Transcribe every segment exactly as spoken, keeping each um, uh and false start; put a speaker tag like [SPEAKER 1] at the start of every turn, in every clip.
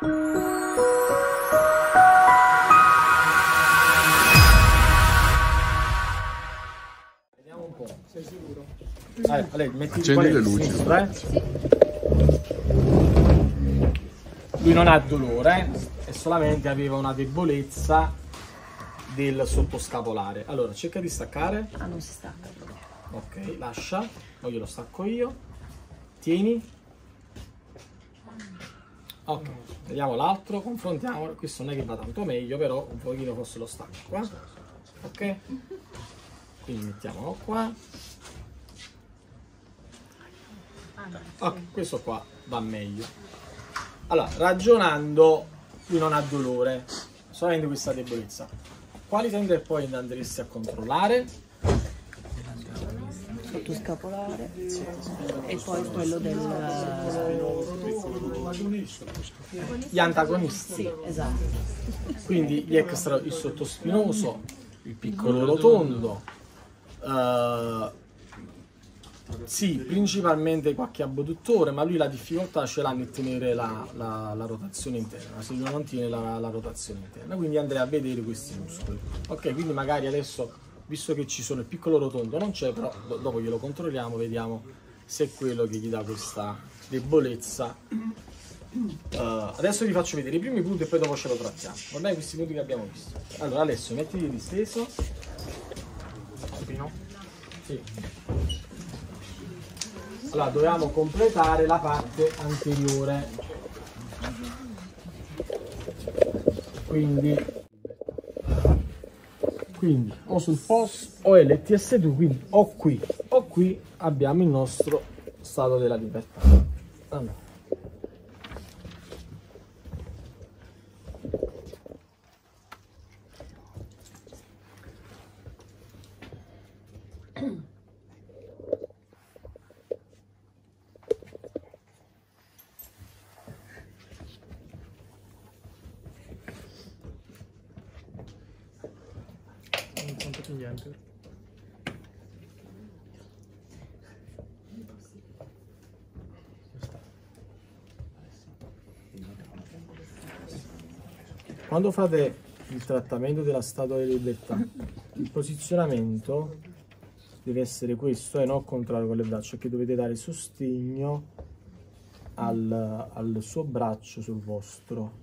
[SPEAKER 1] Vediamo un po', sei sicuro? Allora, allora, metti
[SPEAKER 2] accendi le luci.
[SPEAKER 1] Sinistra, eh? Sì. Lui non ha dolore, eh? E solamente aveva una debolezza del sottoscapolare. Allora, cerca di staccare.
[SPEAKER 3] Ah, non si stacca.
[SPEAKER 1] Ok, lascia, o glielo stacco io. Tieni. Ok, vediamo l'altro, confrontiamolo. Questo non è che va tanto meglio, però un pochino forse lo stacco qua. Ok? Quindi mettiamolo qua. Ok, questo qua va meglio. Allora, ragionando, lui non ha dolore, solamente questa debolezza. Quali tende poi andresti a controllare?
[SPEAKER 3] Sottoscapolare e poi quello del
[SPEAKER 1] Gli antagonisti.
[SPEAKER 3] sì, esatto.
[SPEAKER 1] Quindi gli extra, il sottospinoso, il piccolo rotondo, uh, sì, principalmente qualche abduttore, ma lui la difficoltà ce l'ha nel tenere la, la, la rotazione interna, se lui non tiene la, la rotazione interna, quindi andrei a vedere questi muscoli. Ok, quindi magari adesso, visto che ci sono il piccolo rotondo, non c'è, però dopo glielo controlliamo, vediamo se è quello che gli dà questa debolezza. Uh, adesso vi faccio vedere i primi punti e poi dopo ce lo trattiamo. Ormai questi punti che abbiamo visto. Allora Alessio, mettiti disteso. Sì. Allora dobbiamo completare la parte anteriore. Quindi, quindi o sul P O S o L T S due, quindi o qui o qui abbiamo il nostro stato della libertà. Allora.
[SPEAKER 4] Non conto più niente.
[SPEAKER 1] Quando fate il trattamento della statua di libertà, il posizionamento deve essere questo e non al contrario con le braccia, perché dovete dare sostegno al, al suo braccio sul vostro.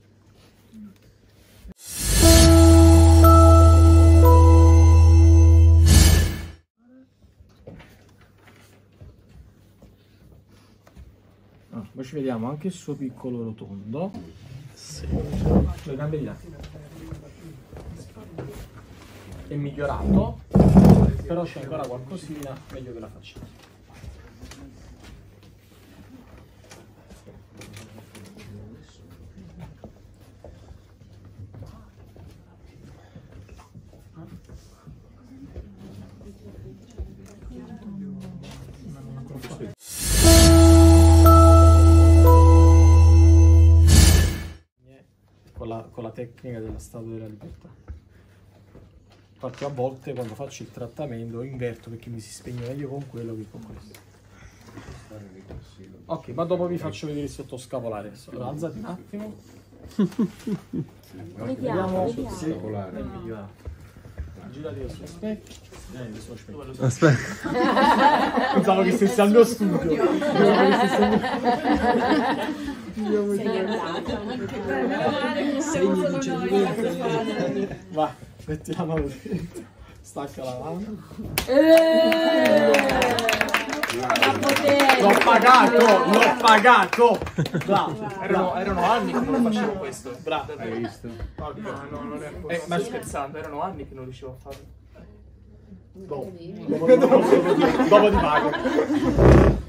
[SPEAKER 1] Ah, poi ci vediamo anche il suo piccolo rotondo. Sì. Le gambe di là. È migliorato, però c'è ancora qualcosina, meglio che la facciamo. Con la, con la tecnica della statua della libertà. Infatti a volte quando faccio il trattamento inverto perché mi si spegne meglio con quello che con questo. Ok, ma dopo vi faccio vedere il sottoscapolare. Allora, alzati un attimo.
[SPEAKER 3] Vediamo,
[SPEAKER 1] il sottoscapolare. Girati verso lo specchio. Vieni verso lo specchio.
[SPEAKER 2] Aspetta.
[SPEAKER 1] Pensavo che stessi al mio studio.
[SPEAKER 4] Segni di cedimento.
[SPEAKER 1] Va, metti la mano dentro. Stacca la mano. L'ho pagato, l'ho pagato. Bravo.
[SPEAKER 4] Erano, erano anni che non facevo questo.
[SPEAKER 1] Bravo.
[SPEAKER 2] Hai visto?
[SPEAKER 4] No, no, non è eh, ma scherzando, erano anni che non riuscivo a farlo.
[SPEAKER 1] Dopo, dopo, dopo, dopo ti pago.